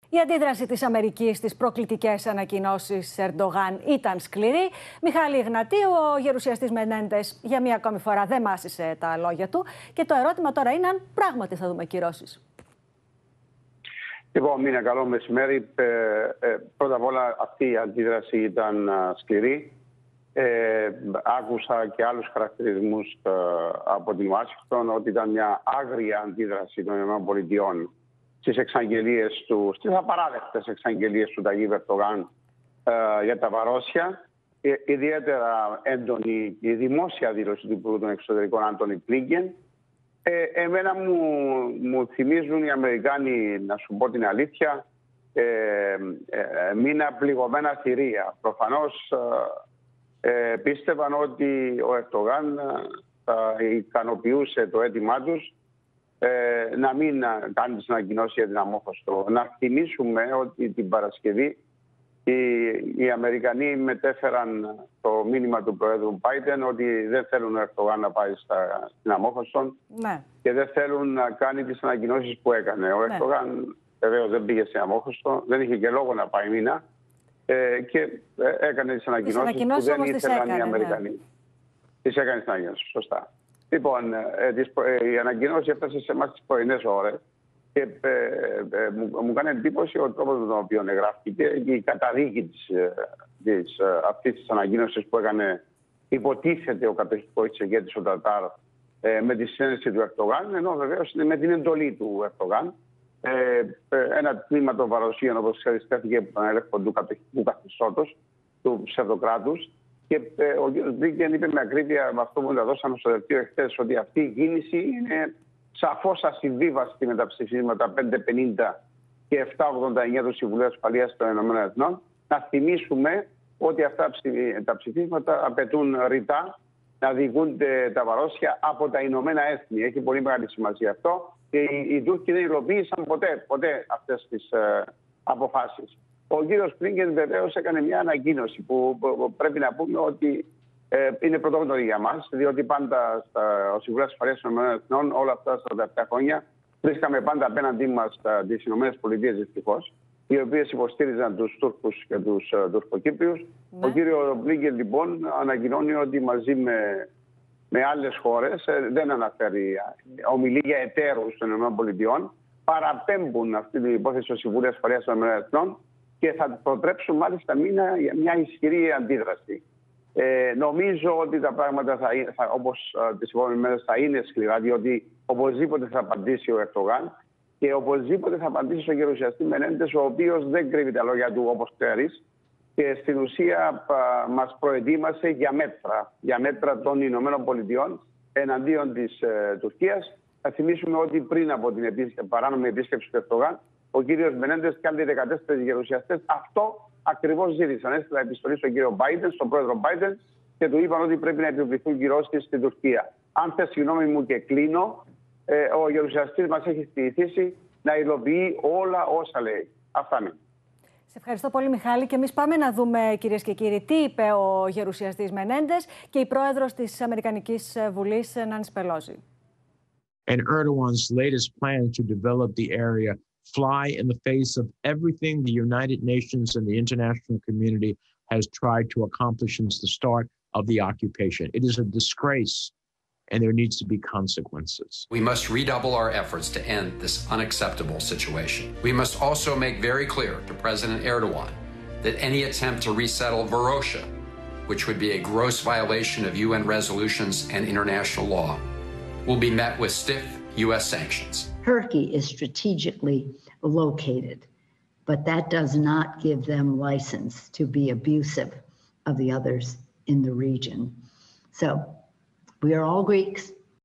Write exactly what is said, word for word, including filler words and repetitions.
Η αντίδραση της Αμερικής στις προκλητικές ανακοινώσεις Ερντογάν ήταν σκληρή. Μιχάλη Ιγνατίου, ο γερουσιαστής Μενέντες, για μία ακόμη φορά δεν μάσησε τα λόγια του. Και το ερώτημα τώρα είναι αν πράγματι θα δούμε κυρώσεις. Λοιπόν, Μίνα, καλό μεσημέρι. Ε, ε, πρώτα απ' όλα, αυτή η αντίδραση ήταν α, σκληρή. Ε, άκουσα και άλλους χαρακτηρισμούς ε, από την Ουάσιγκτον ότι ήταν μια άγρια αντίδραση των ΗΠΑ στις εξαγγελίες του, στις απαράδεκτες εξαγγελίες του Ταγίπ Ερντογάν ε, για τα Βαρόσια. Ε, ιδιαίτερα έντονη η δημόσια δήλωση του Υπουργού των Εξωτερικών Άντονι Μπλίνκεν. Ε, εμένα μου, μου θυμίζουν οι Αμερικάνοι, να σου πω την αλήθεια, ε, ε, μήνα πληγωμένα θηρία. Προφανώς ε, ε, πίστευαν ότι ο Ερντογάν θα ικανοποιούσε το αίτημά τους ε, να μην κάνει τις ανακοινώσεις για την Αμόχωστο. Να θυμίσουμε ότι την Παρασκευή οι, οι Αμερικανοί μετέφεραν το μήνυμα του Προέδρου Μπάιντεν ότι δεν θέλουν ο Ερντογάν να πάει στα, στην Αμόχωστο, ναι, και δεν θέλουν να κάνει τις ανακοινώσεις που έκανε. Ο ναι. Ερντογάν βεβαίως δεν πήγε στην Αμόχωστο, δεν είχε και λόγο να πάει μήνα ε, και ε, έκανε τις ανακοινώσεις που δεν ήθελαν οι Αμερικανοί. Ναι. Τις έκανε τις ανακοινώσεις, σωστά. Λοιπόν, ε, τις, ε, η ανακοινώση έφτασε σε εμάς τις πρωινές ώρες. Και ε, ε, μου, μου κάνει εντύπωση ο τρόπος με τον οποίο εγγράφηκε και η καταδίκη της, της, αυτής της ανακοίνωσης που έκανε, υποτίθεται, ο κατοχικός της ηγέτης ο Τατάρ ε, με τη συνένεση του Ερντογάν, ενώ βεβαίως είναι με την εντολή του Ερντογάν. Ε, ε, ένα τμήμα των Βαροσίων, όπως ξέρεις, στέφθηκε από τον έλεγχο του κατοχικού καθεστώτος, του ψευδοκράτους. Και ε, ο κ. Μπλίνκεν είπε με ακρίβεια, με αυτό που μου δώσαμε στο δελτίο εχθές, ότι αυτή η κίνηση είναι σαφώς ασυμβίβαστη με τα ψηφίσματα πεντακόσια πενήντα και επτακόσια ογδόντα εννέα του Συμβουλίου Ασφαλείας των Ηνωμένων Εθνών. Να θυμίσουμε ότι αυτά τα ψηφίσματα απαιτούν ρητά να διηγούνται τα Βαρόσια από τα Ηνωμένα Έθνη. Έχει πολύ μεγάλη σημασία αυτό. Και οι, οι Τούρκοι δεν υλοποίησαν ποτέ, ποτέ αυτές τις ε, αποφάσεις. Ο κύριος Μπλίνκεν βεβαίως έκανε μια ανακοίνωση που, που, που πρέπει να πούμε ότι Ε, είναι πρωτόγνωρη για μας, διότι πάντα στο Συμβούλιο Ασφαλείας των Εθνών όλα αυτά τα σαράντα επτά χρόνια βρίσκαμε πάντα απέναντί μας τις ΗΠΑ, δυστυχώς, οι οποίες υποστήριζαν τους Τούρκους και τους uh, Τουρκοκύπριους. Ναι. Ο κύριος Μπλίνκεν λοιπόν ανακοινώνει ότι μαζί με, με άλλες χώρες, ε, δεν αναφέρει, ομιλεί για εταίρους των ΗΠΑ, παραπέμπουν αυτή την υπόθεση στο Συμβούλιο Ασφαλείας των Εθνών και θα προτρέψουν μάλιστα μια, μια ισχυρή αντίδραση. Ε, νομίζω ότι τα πράγματα, θα, θα, όπως uh, τις επόμενες μέρες, θα είναι σκληρά, διότι οπωσδήποτε θα απαντήσει ο Ερντογάν και οπωσδήποτε θα απαντήσει ο γερουσιαστή Μενέντες, ο οποίος δεν κρύβει τα λόγια του, όπως ξέρεις, και στην ουσία uh, μας προετοίμασε για μέτρα, για μέτρα των Ηνωμένων Πολιτειών εναντίον της uh, Τουρκίας. Θα θυμίσουμε ότι πριν από την επίσκεψη, παράνομη επίσκεψη του Ερντογάν, ο κύριος Μενέντες και άλλοι δεκατέσσερις γερουσιαστές αυτό ακριβώς ζήτησαν. Έστειλα επιστολή στον κύριο Μπάιντεν, στον πρόεδρο Μπάιντεν, και του είπαν ότι πρέπει να επιβληθούν κυρώσεις στην Τουρκία. Αν θες συγγνώμη μου και κλείνω, ε, ο γερουσιαστής μας έχει στηθήσει να υλοποιεί όλα όσα λέει. Αυτά είναι. Σε ευχαριστώ πολύ, Μιχάλη. Και εμείς πάμε να δούμε, κυρίες και κύριοι, τι είπε ο γερουσιαστής Μενέντες και η πρόεδρος της Αμερικανικής Βουλής, Νάνση Πελόζη. And Erdogan's latest plan to develop the area fly in the face of everything the United Nations and the international community has tried to accomplish since the start of the occupation. It is a disgrace, and there needs to be consequences. We must redouble our efforts to end this unacceptable situation. We must also make very clear to President Erdogan that any attempt to resettle Varosha, which would be a gross violation of U N resolutions and international law, will be met with stiff U S sanctions. Turkey is strategically located, but that does not give them license to be abusive of the others in the region. So we are all Greeks.